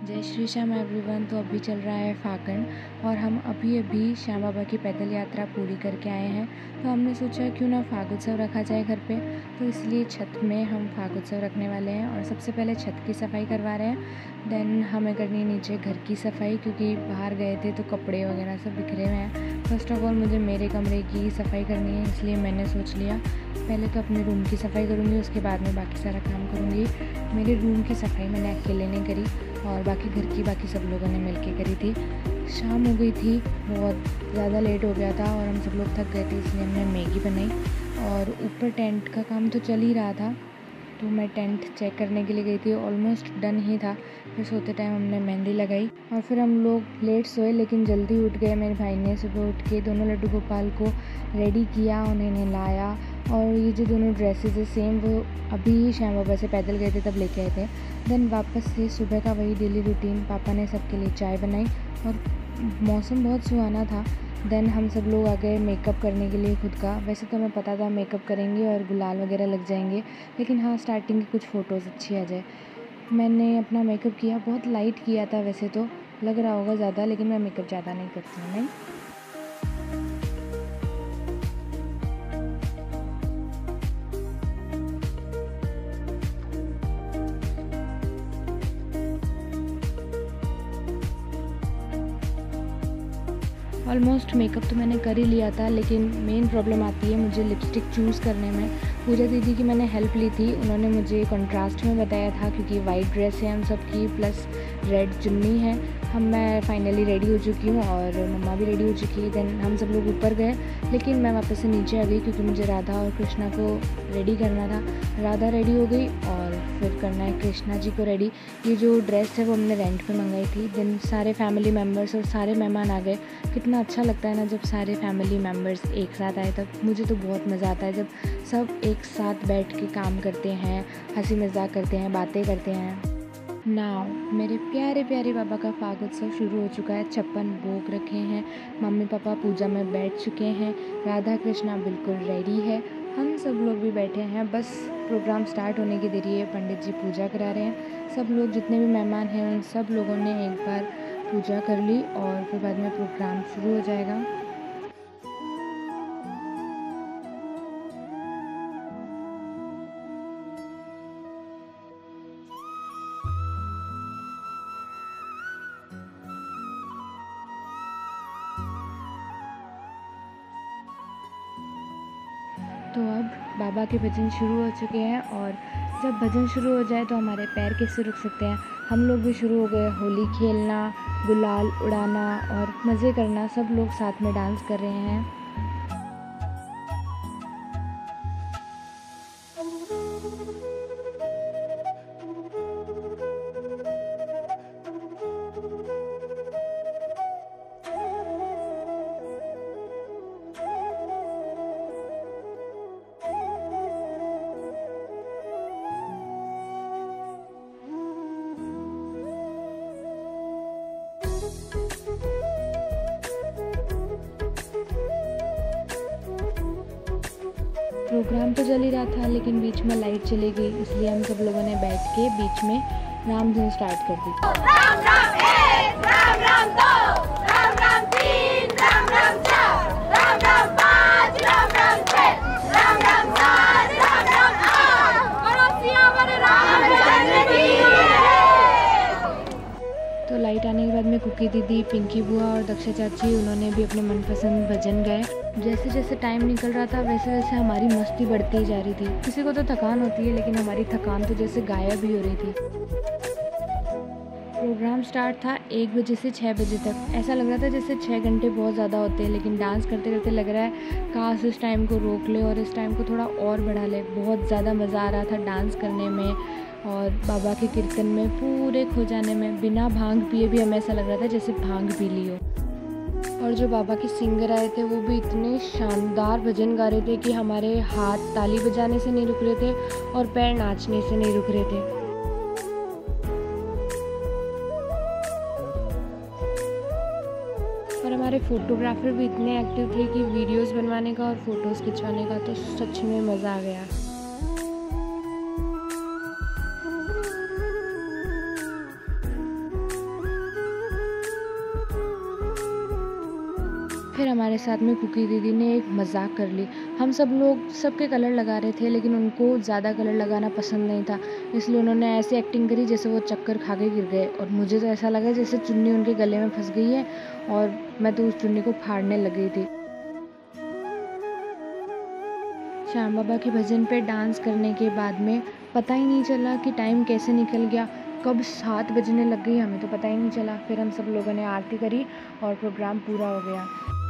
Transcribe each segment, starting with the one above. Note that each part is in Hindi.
जय श्री श्याम एवरीवन। तो अभी चल रहा है फागण और हम अभी श्याम बाबा की पैदल यात्रा पूरी करके आए हैं। तो हमने सोचा क्यों ना फागोत्सव रखा जाए घर पे, तो इसलिए छत में हम फागोत्सव रखने वाले हैं और सबसे पहले छत की सफाई करवा रहे हैं। देन हमें करनी है नीचे घर की सफाई, क्योंकि बाहर गए थे तो कपड़े वगैरह सब बिखरे हुए हैं। फर्स्ट ऑफ ऑल मुझे मेरे कमरे की सफाई करनी है, इसलिए मैंने सोच लिया पहले तो अपने रूम की सफाई करूँगी, उसके बाद में बाकी सारा काम करूँगी। मेरे रूम की सफाई मैंने अकेले नहीं करी और बाकी घर की बाकी सब लोगों ने मिलके करी थी। शाम हो गई थी, बहुत ज़्यादा लेट हो गया था और हम सब लोग थक गए थे, इसलिए हमने मैगी बनाई। और ऊपर टेंट का काम तो चल ही रहा था, तो मैं टेंट चेक करने के लिए गई थी। ऑलमोस्ट डन ही था। फिर सोते टाइम हमने मेहंदी लगाई और फिर हम लोग लेट सोए लेकिन जल्दी उठ गए। मेरे भाई ने सुबह उठ के दोनों लड्डू गोपाल को रेडी किया, उन्हें नहलाया। और ये जो दोनों ड्रेसेस है सेम वो अभी ही श्याम बाबा से पैदल गए थे तब लेके आए थे। देन वापस से सुबह का वही डेली रूटीन, पापा ने सबके लिए चाय बनाई और मौसम बहुत सुहाना था। देन हम सब लोग आ गए मेकअप करने के लिए खुद का। वैसे तो हमें पता था मेकअप करेंगे और गुलाल वगैरह लग जाएंगे, लेकिन हाँ स्टार्टिंग की कुछ फ़ोटोज़ अच्छी आ जाए। मैंने अपना मेकअप किया, बहुत लाइट किया था, वैसे तो लग रहा होगा ज़्यादा, लेकिन मैं मेकअप ज़्यादा नहीं करती हूँ। नहीं, ऑलमोस्ट मेकअप तो मैंने कर ही लिया था, लेकिन मेन प्रॉब्लम आती है मुझे लिपस्टिक चूज़ करने में। पूजा दीदी की मैंने हेल्प ली थी, उन्होंने मुझे कंट्रास्ट में बताया था, क्योंकि वाइट ड्रेस है हम सबकी प्लस रेड चुन्नी है। मैं फाइनली रेडी हो चुकी हूँ और मम्मा भी रेडी हो चुकी है। देन हम सब लोग ऊपर गए, लेकिन मैं वापस से नीचे आ गई क्योंकि मुझे राधा और कृष्णा को रेडी करना था। राधा रेडी हो गई और फिर करना है कृष्णा जी को रेडी। ये जो ड्रेस है वो हमने रेंट पे मंगाई थी। देन सारे फैमिली मेम्बर्स और सारे मेहमान आ गए। कितना अच्छा लगता है ना जब सारे फैमिली मेम्बर्स एक साथ आए, तब मुझे तो बहुत मज़ा आता है जब सब एक साथ बैठ के काम करते हैं, हंसी मजाक करते हैं, बातें करते हैं। नाउ मेरे प्यारे प्यारे बाबा का फागोत्सव शुरू हो चुका है। 56 भोग रखे हैं, मम्मी पापा पूजा में बैठ चुके हैं, राधा कृष्णा बिल्कुल रेडी है, हम सब लोग भी बैठे हैं। बस प्रोग्राम स्टार्ट होने की देरी है, पंडित जी पूजा करा रहे हैं। सब लोग जितने भी मेहमान हैं उन सब लोगों ने एक बार पूजा कर ली और फिर बाद में प्रोग्राम शुरू हो जाएगा। तो अब बाबा के भजन शुरू हो चुके हैं और जब भजन शुरू हो जाए तो हमारे पैर कैसे रुक सकते हैं। हम लोग भी शुरू हो गए होली खेलना, गुलाल उड़ाना और मज़े करना। सब लोग साथ में डांस कर रहे हैं। प्रोग्राम तो चल ही रहा था, लेकिन बीच में लाइट चली गई, इसलिए हम सब लोगों ने बैठ के बीच में राम धुन स्टार्ट कर दी। राम राम एक, राम राम दो, राम राम तीन, राम राम चार, राम राम पाँच, राम राम छह, राम राम सात, राम राम आठ, पड़ोसियों पर रामचंद्र की जय। तो लाइट आने के बाद में कुकी दीदी, पिंकी बुआ और दक्षा चाची उन्होंने भी अपने मनपसंद भजन गाए। जैसे जैसे टाइम निकल रहा था वैसे वैसे हमारी मस्ती बढ़ती ही जा रही थी। किसी को तो थकान होती है, लेकिन हमारी थकान तो जैसे गायब ही हो रही थी। प्रोग्राम स्टार्ट था 1 बजे से 6 बजे तक। ऐसा लग रहा था जैसे 6 घंटे बहुत ज़्यादा होते हैं, लेकिन डांस करते करते लग रहा है काश इस टाइम को रोक ले और इस टाइम को थोड़ा और बढ़ा ले। बहुत ज़्यादा मज़ा आ रहा था डांस करने में और बाबा के कीर्तन में पूरे खो जाने में। बिना भांग पिए भी हमें ऐसा लग रहा था जैसे भांग पी ली हो। और जो बाबा के सिंगर आए थे वो भी इतने शानदार भजन गा रहे थे कि हमारे हाथ ताली बजाने से नहीं रुक रहे थे और पैर नाचने से नहीं रुक रहे थे। और हमारे फोटोग्राफर भी इतने एक्टिव थे कि वीडियोस बनवाने का और फ़ोटोज़ खिंचवाने का तो सच में मज़ा आ गया। फिर हमारे साथ में कुकी दीदी ने एक मजाक कर ली। हम सब लोग सबके कलर लगा रहे थे, लेकिन उनको ज़्यादा कलर लगाना पसंद नहीं था, इसलिए उन्होंने ऐसी एक्टिंग करी जैसे वो चक्कर खा के गिर गए। और मुझे तो ऐसा लगा जैसे चुन्नी उनके गले में फंस गई है और मैं तो उस चुन्नी को फाड़ने लग गई थी। श्याम बाबा के भजन पे डांस करने के बाद में पता ही नहीं चला कि टाइम कैसे निकल गया, कब 7 बजने लग गई हमें तो पता ही नहीं चला। फिर हम सब लोगों ने आरती करी और प्रोग्राम पूरा हो गया।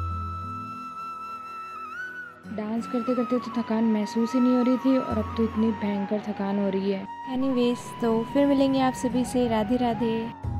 डांस करते करते तो थकान महसूस ही नहीं हो रही थी और अब तो इतनी भयंकर थकान हो रही है। एनीवेज, तो फिर मिलेंगे आप सभी से। राधे राधे।